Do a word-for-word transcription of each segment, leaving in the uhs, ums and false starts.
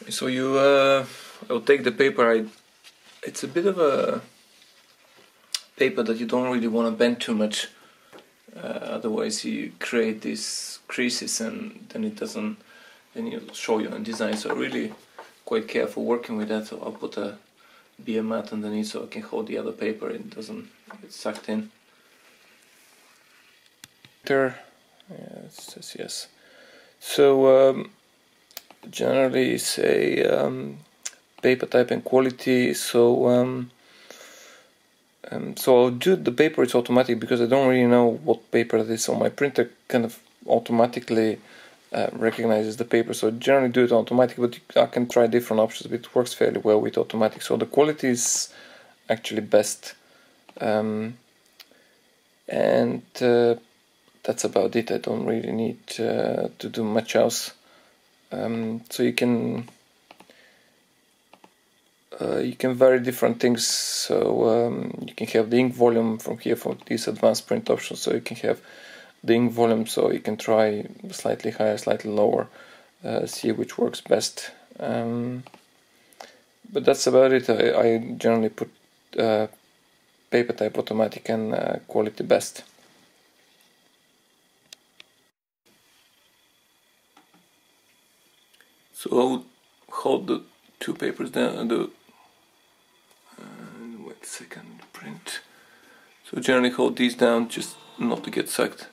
So you, uh, I'll take the paper. I, it's a bit of a paper that you don't really want to bend too much. Uh, otherwise, you create these creases, and then it doesn't. Then it'll show you on design. So really, quite careful working with that. So I'll put a beer mat underneath so I can hold the other paper. It doesn't get sucked in. There, yeah, it says yes. So. Um, generally say um, paper type and quality, so um, um, so I'll do the paper. It's automatic because I don't really know what paper it is, so my printer kind of automatically uh, recognizes the paper, so I generally do it automatic, but I can try different options, but it works fairly well with automatic. So the quality is actually best, um, and uh, that's about it. I don't really need uh, to do much else. Um, so you can uh, you can vary different things. So um, you can have the ink volume from here for these advanced print options. So you can have the ink volume. So you can try slightly higher, slightly lower. Uh, see which works best. Um, but that's about it. I, I generally put uh, paper type automatic and uh, quality best. So I'll hold the two papers down and do, uh, wait a second, print. So generally hold these down just not to get sucked.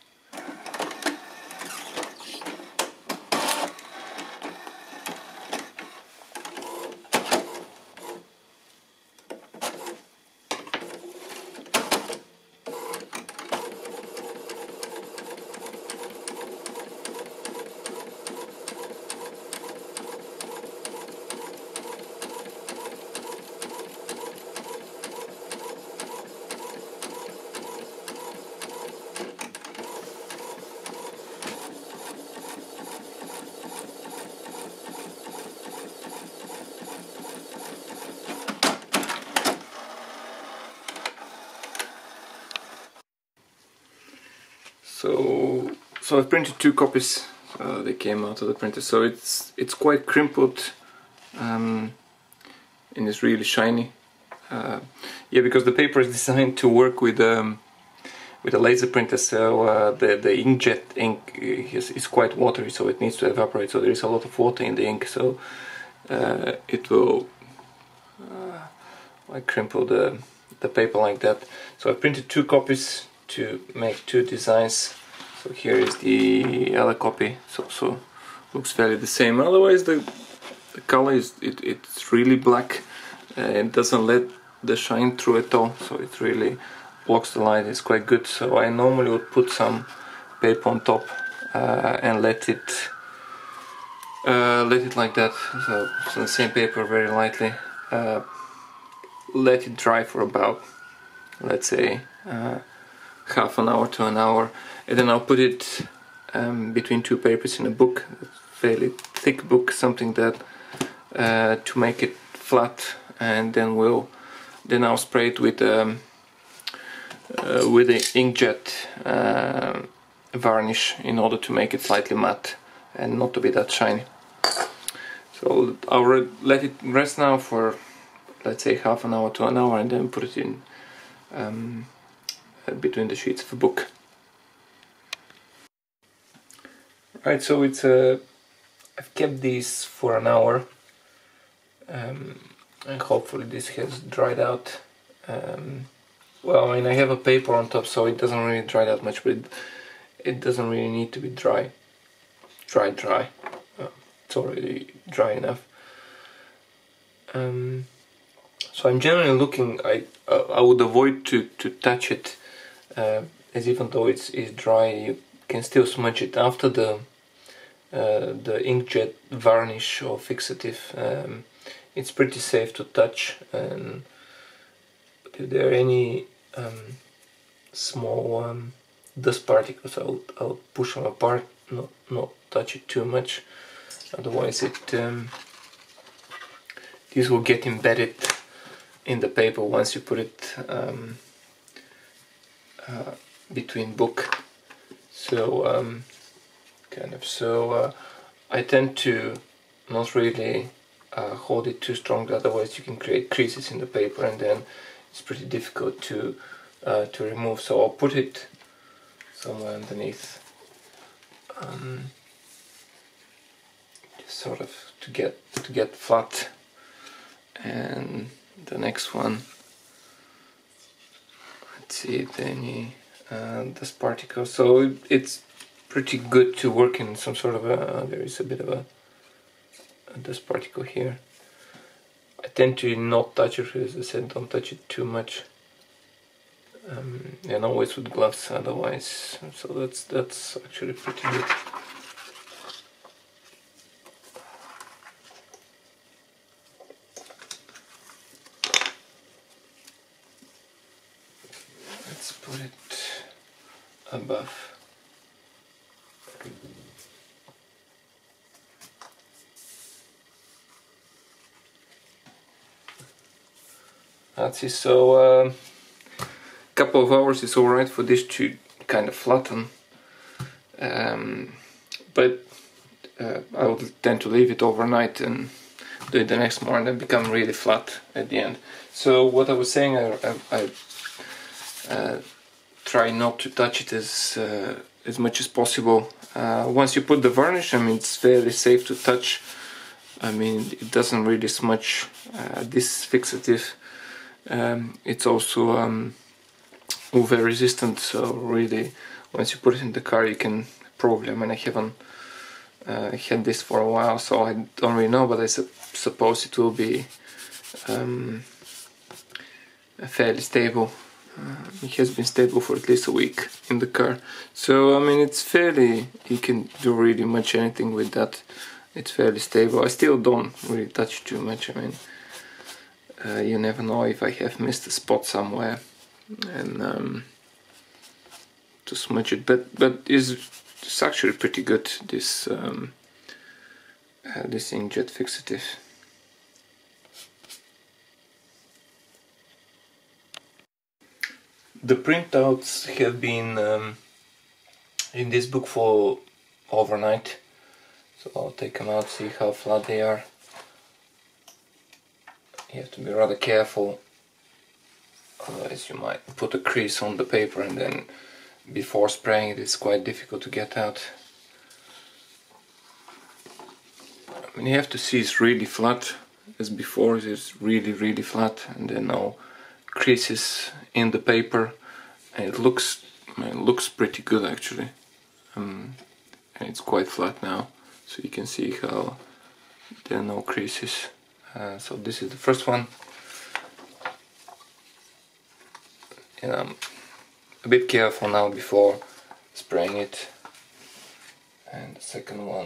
So, so I've printed two copies. Uh, they came out of the printer. So it's it's quite crimpled, um, and it's really shiny. Uh, yeah, because the paper is designed to work with um, with a laser printer. So uh, the the inkjet ink is, is quite watery, so it needs to evaporate. So there is a lot of water in the ink. So uh, it will uh, like crimple the the paper like that. So I printed two copies to make two designs. So here is the other copy, so so looks fairly the same. Otherwise the, the color is it, it's really black, uh, it doesn't let the shine through at all, so it really blocks the light. It's quite good. So I normally would put some paper on top uh, and let it uh, let it like that, so, so the same paper very lightly, uh, let it dry for about, let's say, uh, half an hour to an hour, and then I'll put it um, between two papers in a book, a fairly thick book, something that uh, to make it flat, and then we'll then I'll spray it with um, uh, with the inkjet uh, varnish in order to make it slightly matte and not to be that shiny. So I'll let it rest now for, let's say, half an hour to an hour, and then put it in um, between the sheets of a book. Right, so it's uh, I've kept these for an hour, um, and hopefully this has dried out. Um, well, I mean, I have a paper on top, so it doesn't really dry that much, but it, it doesn't really need to be dry, dry, dry. Uh, it's already dry enough. Um, so I'm generally looking. I uh, I would avoid to to touch it. Uh, as even though it's, it's dry, you can still smudge it after the uh, the inkjet varnish or fixative. Um, it's pretty safe to touch, and if there are any um, small um, dust particles, I'll, I'll push them apart, not not touch it too much. Otherwise, it um, these will get embedded in the paper once you put it um, Uh, between book. So um, kind of so uh, I tend to not really uh, hold it too strongly, otherwise you can create creases in the paper and then it's pretty difficult to uh, to remove. So I'll put it somewhere underneath, um, just sort of to get to get flat. And the next one, let's see if any uh, dust particles. So it, it's pretty good to work in some sort of a, there is a bit of a, a dust particle here. I tend to not touch it, as I said, don't touch it too much. Um, and always with gloves otherwise, so that's that's actually pretty good. Let's put it above. That's it. So a uh, couple of hours is alright for this to kind of flatten, um, but uh, I would tend to leave it overnight and do it the next morning and become really flat at the end. So what I was saying, I, I, I uh, try not to touch it as uh, as much as possible. Uh, once you put the varnish, I mean, it's fairly safe to touch. I mean, it doesn't really smudge. Uh, this fixative, um, it's also um, U V resistant, so really once you put it in the car you can probably, I mean, I haven't uh, had this for a while, so I don't really know, but I su suppose it will be um, fairly stable. Uh, it has been stable for at least a week in the car, so I mean, it's fairly, you can do really much anything with that. It's fairly stable. I still don't really touch too much. I mean, uh, you never know if I have missed a spot somewhere and um, to smudge it, but but it's, it's actually pretty good, this um, uh, this inkjet fixative. The printouts have been um, in this book for overnight, so I'll take them out, see how flat they are. You have to be rather careful, otherwise you might put a crease on the paper and then before spraying it it's quite difficult to get out. I mean, you have to see it's really flat, as before it's really really flat, and then no creases in the paper, and it looks it looks pretty good actually, um, and it's quite flat now, so you can see how there are no creases. Uh, so this is the first one, and I'm a bit careful now before spraying it. And the second one,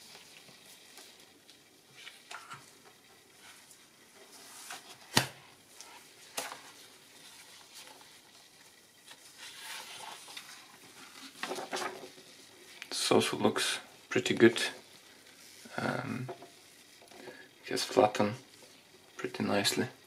this also looks pretty good. Um, just flatten pretty nicely.